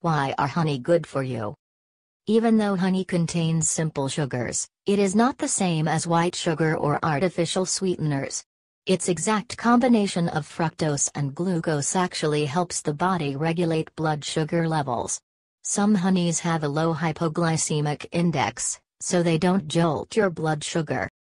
Why are honey good for you? Even though honey contains simple sugars, it is not the same as white sugar or artificial sweeteners. Its exact combination of fructose and glucose actually helps the body regulate blood sugar levels. Some honeys have a low hypoglycemic index, so they don't jolt your blood sugar.